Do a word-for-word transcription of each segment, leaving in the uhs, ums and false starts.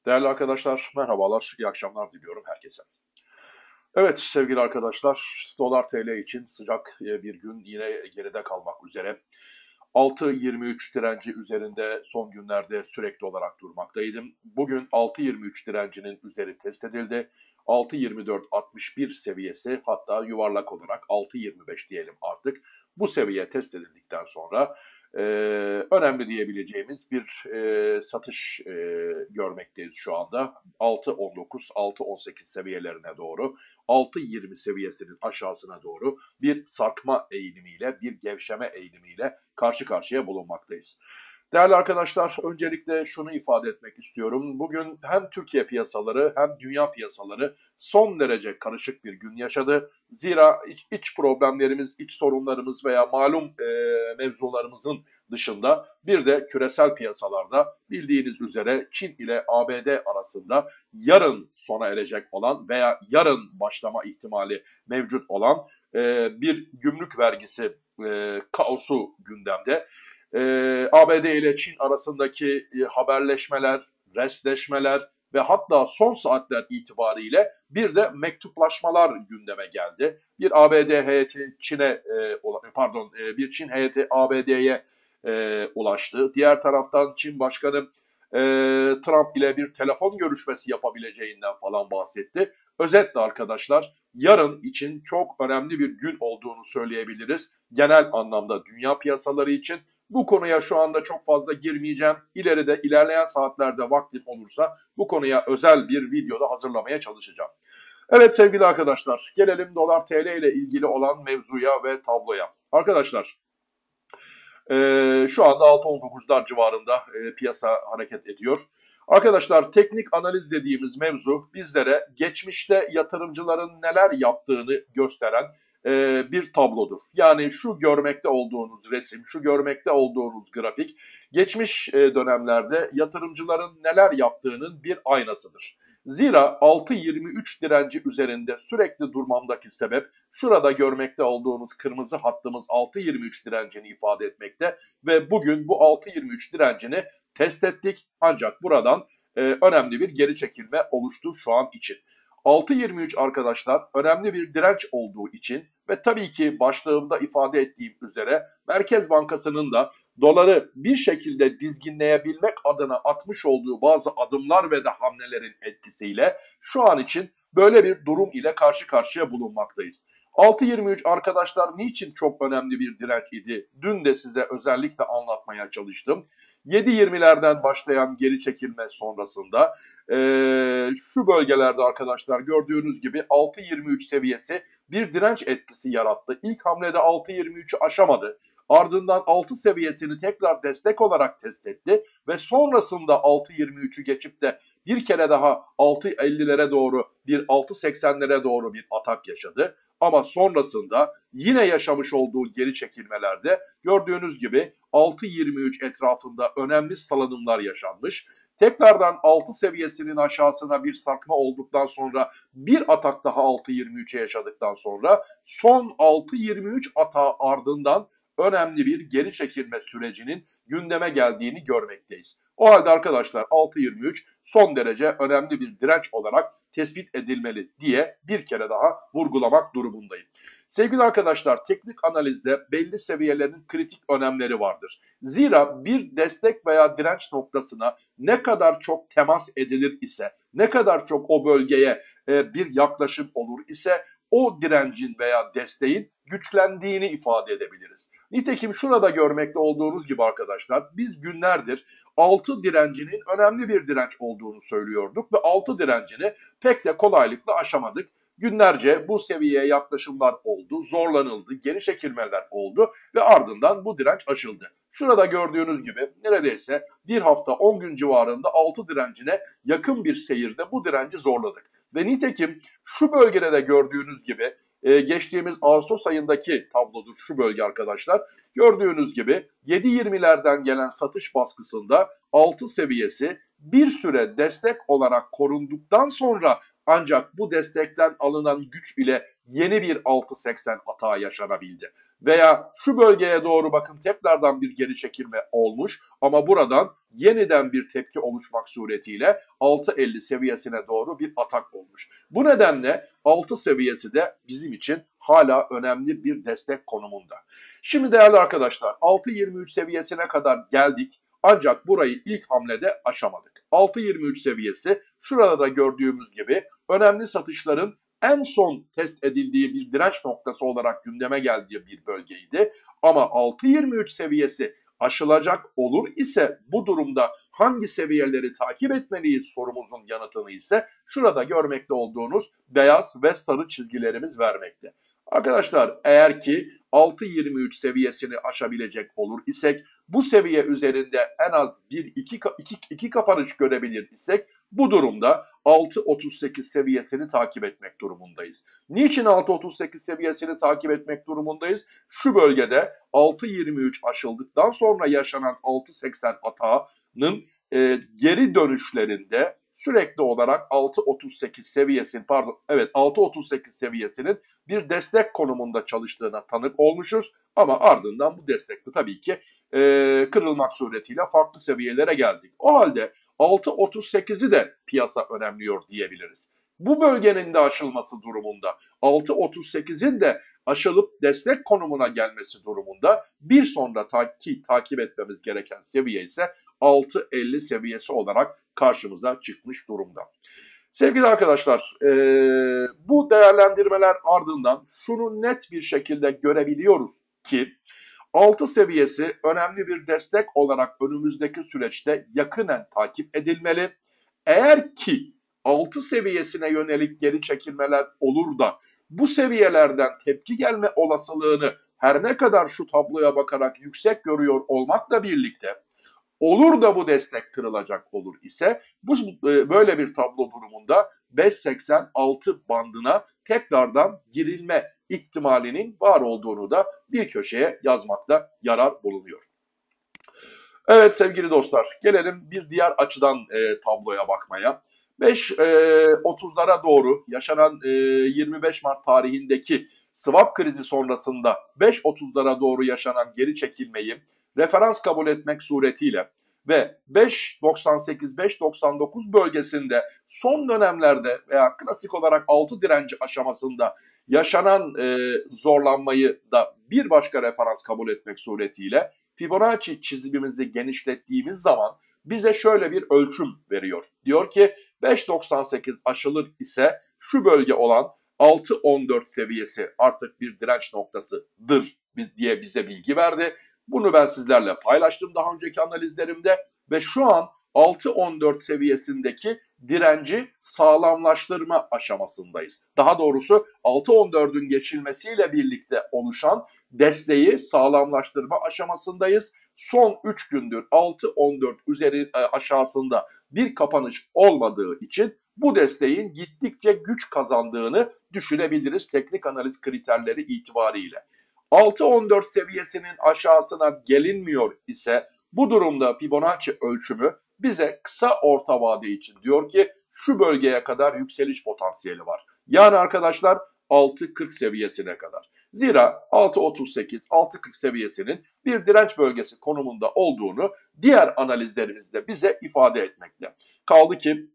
Değerli arkadaşlar, merhabalar, iyi akşamlar diliyorum herkese. Evet sevgili arkadaşlar, dolar T L için sıcak e, bir gün yine geride kalmak üzere. altı yirmi üç direnci üzerinde son günlerde sürekli olarak durmaktaydım. Bugün altı yirmi üç direncinin üzeri test edildi. altı yirmi dört altmış bir seviyesi, hatta yuvarlak olarak altı yirmi beş diyelim artık. Bu seviye test edildikten sonra e, önemli diyebileceğimiz bir e, satış e, görmekteyiz şu anda. altı on dokuz altı on sekiz seviyelerine doğru, altı yirmi seviyesinin aşağısına doğru bir sarkma eğilimiyle, bir gevşeme eğilimiyle karşı karşıya bulunmaktayız. Değerli arkadaşlar, öncelikle şunu ifade etmek istiyorum. Bugün hem Türkiye piyasaları hem dünya piyasaları son derece karışık bir gün yaşadı. Zira iç, iç problemlerimiz, iç sorunlarımız veya malum e, mevzularımızın dışında bir de küresel piyasalarda bildiğiniz üzere Çin ile A B D arasında yarın sona erecek olan veya yarın başlama ihtimali mevcut olan e, bir gümrük vergisi e, kaosu gündemde. Ee, A B D ile Çin arasındaki e, haberleşmeler, restleşmeler ve hatta son saatler itibariyle bir de mektuplaşmalar gündeme geldi. Bir A B D heyeti Çin'e, e, pardon, e, bir Çin heyeti A B D'ye e, ulaştı. Diğer taraftan Çin Başkanı e, Trump ile bir telefon görüşmesi yapabileceğinden falan bahsetti. Özetle arkadaşlar, yarın için çok önemli bir gün olduğunu söyleyebiliriz. Genel anlamda dünya piyasaları için. Bu konuya şu anda çok fazla girmeyeceğim. İleride, ilerleyen saatlerde vaktim olursa bu konuya özel bir videoda hazırlamaya çalışacağım. Evet sevgili arkadaşlar, gelelim dolar T L ile ilgili olan mevzuya ve tabloya. Arkadaşlar, e, şu anda altı on dokuzlar civarında e, piyasa hareket ediyor. Arkadaşlar, teknik analiz dediğimiz mevzu bizlere geçmişte yatırımcıların neler yaptığını gösteren e, bir tablodur. Yani şu görmekte olduğunuz resim, şu görmekte olduğunuz grafik, geçmiş e, dönemlerde yatırımcıların neler yaptığının bir aynasıdır. Zira altı yirmi üç direnci üzerinde sürekli durmamdaki sebep, şurada görmekte olduğunuz kırmızı hattımız altı yirmi üç direncini ifade etmekte ve bugün bu altı yirmi üç direncini test ettik, ancak buradan e, önemli bir geri çekilme oluştu şu an için. altı yirmi üç arkadaşlar önemli bir direnç olduğu için ve tabii ki başlığımda ifade ettiğim üzere Merkez Bankası'nın da doları bir şekilde dizginleyebilmek adına atmış olduğu bazı adımlar ve de hamlelerin etkisiyle şu an için böyle bir durum ile karşı karşıya bulunmaktayız. altı yirmi üç arkadaşlar niçin çok önemli bir direnç idi? Dün de size özellikle anlatmaya çalıştım. yedi yirmilerden başlayan geri çekilme sonrasında e, şu bölgelerde arkadaşlar gördüğünüz gibi altı yirmi üç seviyesi bir direnç etkisi yarattı. İlk hamlede altı yirmi üçü aşamadı. Ardından altı seviyesini tekrar destek olarak test etti ve sonrasında altı yirmi üçü geçip de bir kere daha altı ellilere doğru, bir altı seksenlere doğru bir atak yaşadı. Ama sonrasında yine yaşamış olduğu geri çekilmelerde gördüğünüz gibi altı yirmi üç etrafında önemli salınımlar yaşanmış. Tekrardan altı seviyesinin aşağısına bir sarkma olduktan sonra bir atak daha altı yirmi üçe yaşadıktan sonra son altı yirmi üç atağı ardından önemli bir geri çekilme sürecinin gündeme geldiğini görmekteyiz. O halde arkadaşlar altı yirmi üç son derece önemli bir direnç olarak tespit edilmeli diye bir kere daha vurgulamak durumundayım. Sevgili arkadaşlar, teknik analizde belli seviyelerin kritik önemleri vardır. Zira bir destek veya direnç noktasına ne kadar çok temas edilir ise, ne kadar çok o bölgeye e, bir yaklaşım olur ise o direncin veya desteğin güçlendiğini ifade edebiliriz. Nitekim şurada görmekte olduğunuz gibi arkadaşlar, biz günlerdir altı direncinin önemli bir direnç olduğunu söylüyorduk ve altı direncini pek de kolaylıkla aşamadık. Günlerce bu seviyeye yaklaşımlar oldu, zorlanıldı, geri çekilmeler oldu ve ardından bu direnç aşıldı. Şurada gördüğünüz gibi neredeyse bir hafta on gün civarında altı direncine yakın bir seyirde bu direnci zorladık. Ve nitekim şu bölgede de gördüğünüz gibi e, geçtiğimiz Ağustos ayındaki tablodur şu bölge arkadaşlar. Gördüğünüz gibi yedi yirmilerden gelen satış baskısında altı seviyesi bir süre destek olarak korunduktan sonra Ancak bu destekten alınan güç ile yeni bir altı seksen atağı yaşanabildi. Veya şu bölgeye doğru bakın tekrardan bir geri çekilme olmuş ama buradan yeniden bir tepki oluşmak suretiyle altı elli seviyesine doğru bir atak olmuş. Bu nedenle altı seviyesi de bizim için hala önemli bir destek konumunda. Şimdi değerli arkadaşlar altı yirmi üç seviyesine kadar geldik ancak burayı ilk hamlede aşamadık. altı yirmi üç seviyesi şurada da gördüğümüz gibi önemli satışların en son test edildiği bir direnç noktası olarak gündeme geldiği bir bölgeydi. Ama altı yirmi üç seviyesi aşılacak olur ise bu durumda hangi seviyeleri takip etmeliyiz sorumuzun yanıtını ise şurada görmekte olduğunuz beyaz ve sarı çizgilerimiz vermekte. Arkadaşlar eğer ki altı yirmi üç seviyesini aşabilecek olur isek bu seviye üzerinde en az bir iki kapanış görebilir isek bu durumda altı otuz sekiz seviyesini takip etmek durumundayız. Niçin altı otuz sekiz seviyesini takip etmek durumundayız? Şu bölgede altı yirmi üç aşıldıktan sonra yaşanan altı seksen atağının e, geri dönüşlerinde sürekli olarak altı otuz sekiz seviyesinin pardon evet altı otuz sekiz seviyesinin bir destek konumunda çalıştığına tanık olmuşuz. Ama ardından bu destekli tabii ki e, kırılmak suretiyle farklı seviyelere geldik. O halde altı otuz sekizi de piyasa önemliyor diyebiliriz. Bu bölgenin de aşılması durumunda altı otuz sekizin de aşılıp destek konumuna gelmesi durumunda bir sonra taki, takip etmemiz gereken seviye ise altı elli seviyesi olarak karşımıza çıkmış durumda. Sevgili arkadaşlar e, bu değerlendirmeler ardından şunu net bir şekilde görebiliyoruz ki altı seviyesi önemli bir destek olarak önümüzdeki süreçte yakinen takip edilmeli. Eğer ki altı seviyesine yönelik geri çekilmeler olur da bu seviyelerden tepki gelme olasılığını her ne kadar şu tabloya bakarak yüksek görüyor olmakla birlikte olur da bu destek kırılacak olur ise bu böyle bir tablo durumunda beş seksen altı bandına tekrardan girilme ihtimalinin var olduğunu da bir köşeye yazmakta yarar bulunuyor. Evet sevgili dostlar gelelim bir diğer açıdan e, tabloya bakmaya. beş otuzlara doğru yaşanan e, yirmi beş Mart tarihindeki swap krizi sonrasında beş otuzlara doğru yaşanan geri çekilmeyi referans kabul etmek suretiyle ve beş doksan sekiz beş doksan dokuz bölgesinde son dönemlerde veya klasik olarak altı direnci aşamasında yaşanan e, zorlanmayı da bir başka referans kabul etmek suretiyle Fibonacci çizimimizi genişlettiğimiz zaman bize şöyle bir ölçüm veriyor. Diyor ki beş doksan sekiz aşılır ise şu bölge olan altı on dört seviyesi artık bir direnç noktasıdır diye bize bilgi verdi. Bunu ben sizlerle paylaştım daha önceki analizlerimde ve şu an altı on dört seviyesindeki direnci sağlamlaştırma aşamasındayız. Daha doğrusu altı on dördün geçilmesiyle birlikte oluşan desteği sağlamlaştırma aşamasındayız. Son üç gündür altı on dört üzeri aşağısında bir kapanış olmadığı için bu desteğin gittikçe güç kazandığını düşünebiliriz teknik analiz kriterleri itibariyle. altı on dört seviyesinin aşağısına gelinmiyor ise bu durumda Fibonacci ölçümü bize kısa orta vade için diyor ki şu bölgeye kadar yükseliş potansiyeli var. Yani arkadaşlar altı kırk seviyesine kadar. Zira altı otuz sekiz altı kırk seviyesinin bir direnç bölgesi konumunda olduğunu diğer analizlerimizde bize ifade etmekte. Kaldı ki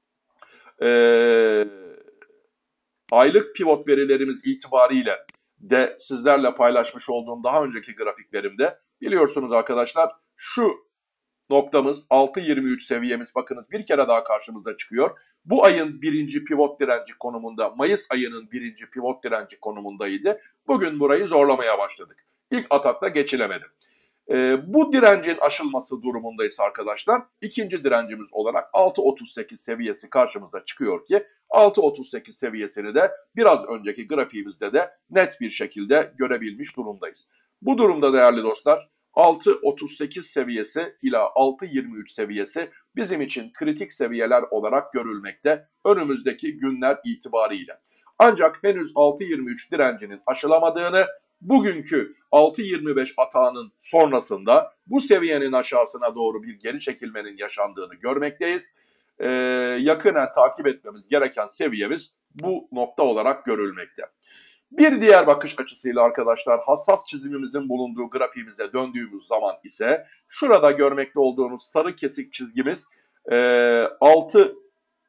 ee, aylık pivot verilerimiz itibariyle de sizlerle paylaşmış olduğum daha önceki grafiklerimde biliyorsunuz arkadaşlar şu noktamız altı yirmi üç seviyemiz bakınız bir kere daha karşımıza çıkıyor. Bu ayın birinci pivot direnci konumunda Mayıs ayının birinci pivot direnci konumundaydı. Bugün burayı zorlamaya başladık. İlk atakta geçilemedi. Ee, bu direncin aşılması durumundayız arkadaşlar. İkinci direncimiz olarak altı otuz sekiz seviyesi karşımıza çıkıyor ki altı otuz sekiz seviyesini de biraz önceki grafiğimizde de net bir şekilde görebilmiş durumdayız. Bu durumda değerli dostlar altı otuz sekiz seviyesi ila altı yirmi üç seviyesi bizim için kritik seviyeler olarak görülmekte önümüzdeki günler itibariyle. Ancak henüz altı yirmi üç direncinin aşılamadığını, bugünkü altı yirmi beş atağının sonrasında bu seviyenin aşağısına doğru bir geri çekilmenin yaşandığını görmekteyiz. e, yakinen takip etmemiz gereken seviyemiz bu nokta olarak görülmekte. Bir diğer bakış açısıyla arkadaşlar hassas çizimimizin bulunduğu grafiğimize döndüğümüz zaman ise şurada görmekte olduğunuz sarı kesik çizgimiz e, altı nokta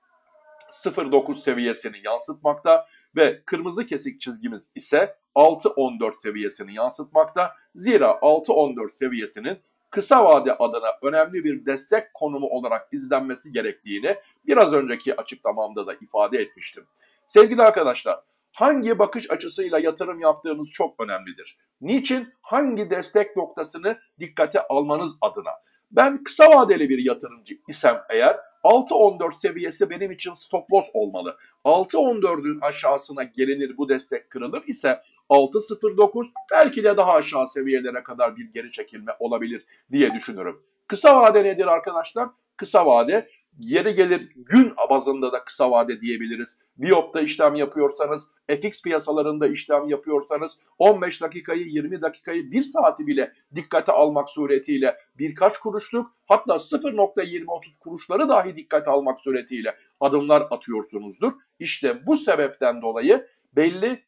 sıfır dokuz seviyesini yansıtmakta ve kırmızı kesik çizgimiz ise altı nokta on dört seviyesini yansıtmakta. Zira altı nokta on dört seviyesinin kısa vade adına önemli bir destek konumu olarak izlenmesi gerektiğini biraz önceki açıklamamda da ifade etmiştim. Sevgili arkadaşlar, hangi bakış açısıyla yatırım yaptığınız çok önemlidir. Niçin? Hangi destek noktasını dikkate almanız adına. Ben kısa vadeli bir yatırımcı isem eğer altı nokta on dört seviyesi benim için stop loss olmalı. altı nokta on dördün aşağısına gelinir, bu destek kırılır ise altı nokta sıfır dokuz belki de daha aşağı seviyelere kadar bir geri çekilme olabilir diye düşünürüm. Kısa vade nedir arkadaşlar? Kısa vade yeri gelir gün bazında da kısa vade diyebiliriz. Viyop'ta işlem yapıyorsanız, F X piyasalarında işlem yapıyorsanız on beş dakikayı, yirmi dakikayı, bir saati bile dikkate almak suretiyle birkaç kuruşluk, hatta sıfır nokta yirmi otuz kuruşları dahi dikkate almak suretiyle adımlar atıyorsunuzdur. İşte bu sebepten dolayı belli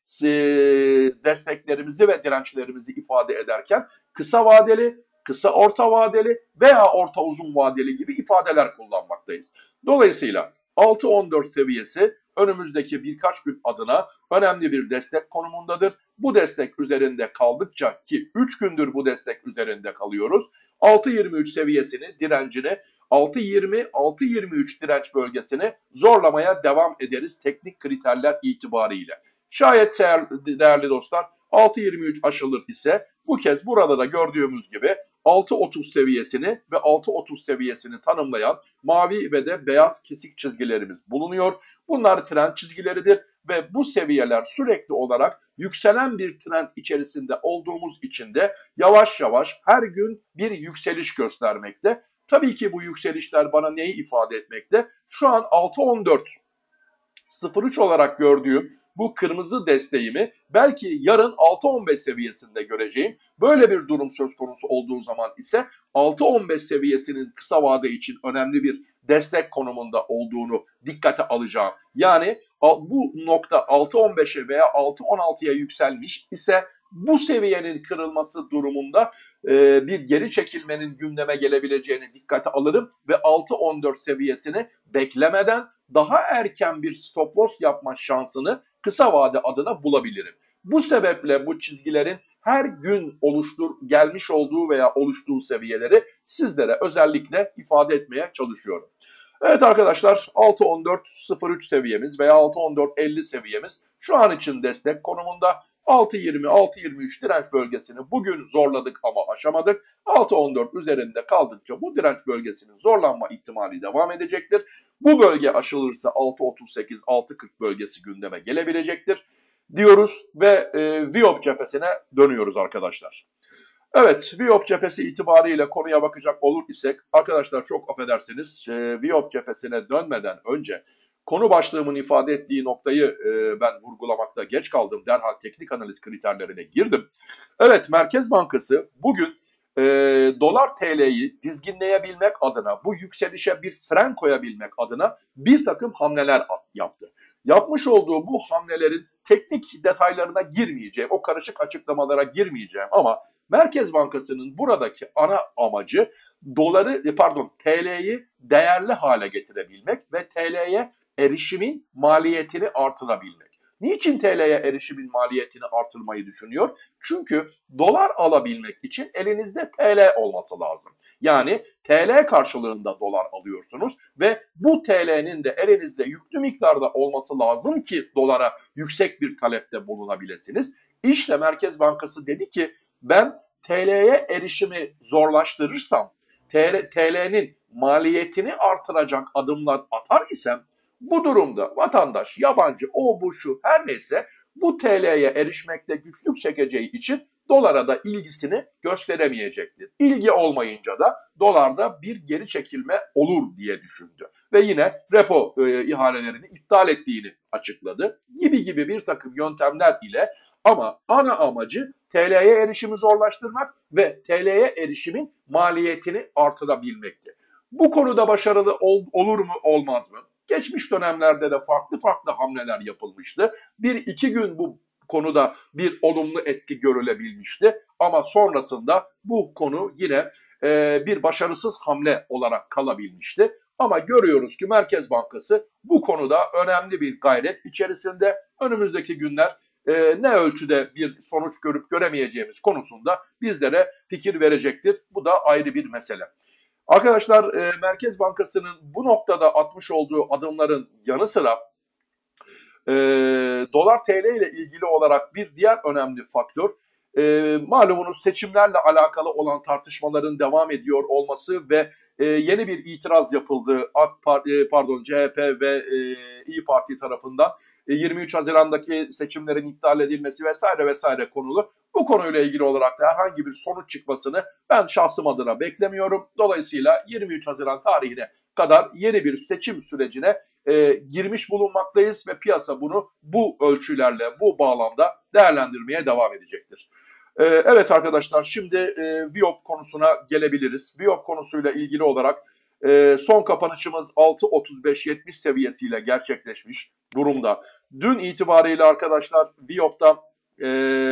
desteklerimizi ve dirençlerimizi ifade ederken kısa vadeli, kısa orta vadeli veya orta uzun vadeli gibi ifadeler kullanmaktayız. Dolayısıyla altı nokta on dört seviyesi önümüzdeki birkaç gün adına önemli bir destek konumundadır. Bu destek üzerinde kaldıkça, ki üç gündür bu destek üzerinde kalıyoruz, altı nokta yirmi üç seviyesini, direncini, altı nokta yirmi altı nokta yirmi üç direnç bölgesini zorlamaya devam ederiz teknik kriterler itibariyle. Şayet değerli dostlar altı nokta yirmi üç aşılır ise bu kez burada da gördüğümüz gibi altı nokta otuz seviyesini ve altı nokta otuz seviyesini tanımlayan mavi ve de beyaz kesik çizgilerimiz bulunuyor. Bunlar trend çizgileridir ve bu seviyeler sürekli olarak yükselen bir trend içerisinde olduğumuz için de yavaş yavaş her gün bir yükseliş göstermekte. Tabii ki bu yükselişler bana neyi ifade etmekte? Şu an altı nokta on dört sıfır üç olarak gördüğüm bu kırmızı desteğimi belki yarın altı nokta on beş seviyesinde göreceğim. Böyle bir durum söz konusu olduğu zaman ise altı nokta on beş seviyesinin kısa vade için önemli bir destek konumunda olduğunu dikkate alacağım. Yani bu nokta altı nokta on beşe veya altı nokta on altıya yükselmiş ise bu seviyenin kırılması durumunda e, bir geri çekilmenin gündeme gelebileceğini dikkate alırım ve altı nokta on dört seviyesini beklemeden daha erken bir stop loss yapma şansını kısa vade adına bulabilirim. Bu sebeple bu çizgilerin her gün oluştur gelmiş olduğu veya oluştuğu seviyeleri sizlere özellikle ifade etmeye çalışıyorum. Evet arkadaşlar, altı nokta on dört sıfır üç seviyemiz veya altı nokta on dört elli seviyemiz şu an için destek konumunda. altı nokta yirmi altı nokta yirmi üç direnç bölgesini bugün zorladık ama aşamadık. altı nokta on dört üzerinde kaldıkça bu direnç bölgesinin zorlanma ihtimali devam edecektir. Bu bölge aşılırsa altı nokta otuz sekiz altı nokta kırk bölgesi gündeme gelebilecektir diyoruz ve e, Viyop cephesine dönüyoruz arkadaşlar. Evet, Viyop cephesi itibariyle konuya bakacak olur isek arkadaşlar, çok affedersiniz, e, Viyop cephesine dönmeden önce konu başlığımın ifade ettiği noktayı e, ben vurgulamakta geç kaldım. Derhal teknik analiz kriterlerine girdim. Evet, Merkez Bankası bugün e, dolar T L'yi dizginleyebilmek adına, bu yükselişe bir fren koyabilmek adına bir takım hamleler yaptı. Yapmış olduğu bu hamlelerin teknik detaylarına girmeyeceğim, o karışık açıklamalara girmeyeceğim ama Merkez Bankası'nın buradaki ana amacı doları, pardon T L'yi değerli hale getirebilmek ve T L'ye erişimin maliyetini artırabilmek. Niçin T L'ye erişimin maliyetini artırmayı düşünüyor? Çünkü dolar alabilmek için elinizde T L olması lazım. Yani T L karşılığında dolar alıyorsunuz ve bu T L'nin de elinizde yüklü miktarda olması lazım ki dolara yüksek bir talepte bulunabilirsiniz. İşte Merkez Bankası dedi ki ben T L'ye erişimi zorlaştırırsam, T L'nin maliyetini artıracak adımlar atar isem bu durumda vatandaş, yabancı, o bu şu her neyse bu T L'ye erişmekte güçlük çekeceği için dolara da ilgisini gösteremeyecektir. İlgi olmayınca da dolarda bir geri çekilme olur diye düşündü. Ve yine repo e, ihalelerini iptal ettiğini açıkladı. Gibi gibi bir takım yöntemler ile, ama ana amacı T L'ye erişimi zorlaştırmak ve T L'ye erişimin maliyetini artırabilmekti. Bu konuda başarılı ol, olur mu olmaz mı? Geçmiş dönemlerde de farklı farklı hamleler yapılmıştı. Bir iki gün bu konuda bir olumlu etki görülebilmişti. Ama sonrasında bu konu yine e, bir başarısız hamle olarak kalabilmişti. Ama görüyoruz ki Merkez Bankası bu konuda önemli bir gayret içerisinde. Önümüzdeki günler e, ne ölçüde bir sonuç görüp göremeyeceğimiz konusunda bizlere fikir verecektir. Bu da ayrı bir mesele. Arkadaşlar e, Merkez Bankası'nın bu noktada atmış olduğu adımların yanı sıra e, dolar T L ile ilgili olarak bir diğer önemli faktör, e, malumunuz seçimlerle alakalı olan tartışmaların devam ediyor olması ve e, yeni bir itiraz yapıldı AK Parti, pardon C H P ve e, İyi Parti tarafından. yirmi üç Haziran'daki seçimlerin iptal edilmesi vesaire vesaire konulu. Bu konuyla ilgili olarak da herhangi bir sonuç çıkmasını ben şahsım adına beklemiyorum. Dolayısıyla yirmi üç Haziran tarihine kadar yeni bir seçim sürecine e, girmiş bulunmaktayız ve piyasa bunu bu ölçülerle, bu bağlamda değerlendirmeye devam edecektir. E, evet arkadaşlar, şimdi e, Viyop konusuna gelebiliriz. Viyop konusuyla ilgili olarak e, son kapanışımız altı otuz beş yetmiş seviyesiyle gerçekleşmiş durumda. Dün itibariyle arkadaşlar Viyop'ta e,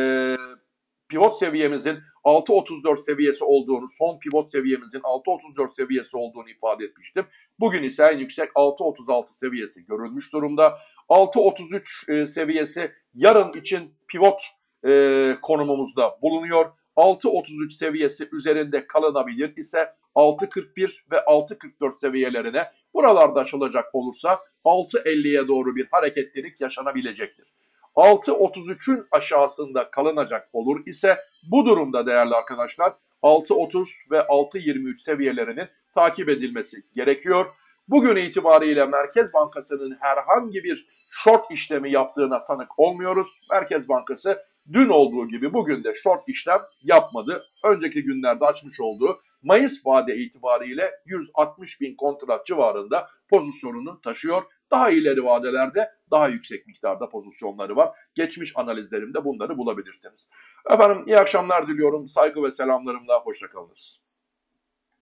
pivot seviyemizin altı otuz dört seviyesi olduğunu, son pivot seviyemizin altı otuz dört seviyesi olduğunu ifade etmiştim. Bugün ise en yüksek altı otuz altı seviyesi görülmüş durumda. altı otuz üç e, seviyesi yarın için pivot e, konumumuzda bulunuyor. altı otuz üç seviyesi üzerinde kalınabilir ise altı kırk bir ve altı kırk dört seviyelerine, buralarda aşılacak olursa altı elliye doğru bir hareketlilik yaşanabilecektir. altı otuz üçün aşağısında kalınacak olur ise bu durumda değerli arkadaşlar altı otuz ve altı yirmi üç seviyelerinin takip edilmesi gerekiyor. Bugün itibariyle Merkez Bankası'nın herhangi bir short işlemi yaptığına tanık olmuyoruz. Merkez Bankası dün olduğu gibi bugün de short işlem yapmadı. Önceki günlerde açmış olduğu Mayıs vade itibariyle yüz altmış bin kontrat civarında pozisyonunu taşıyor. Daha ileri vadelerde daha yüksek miktarda pozisyonları var. Geçmiş analizlerimde bunları bulabilirsiniz. Efendim iyi akşamlar diliyorum. Saygı ve selamlarımla hoşça kalınız.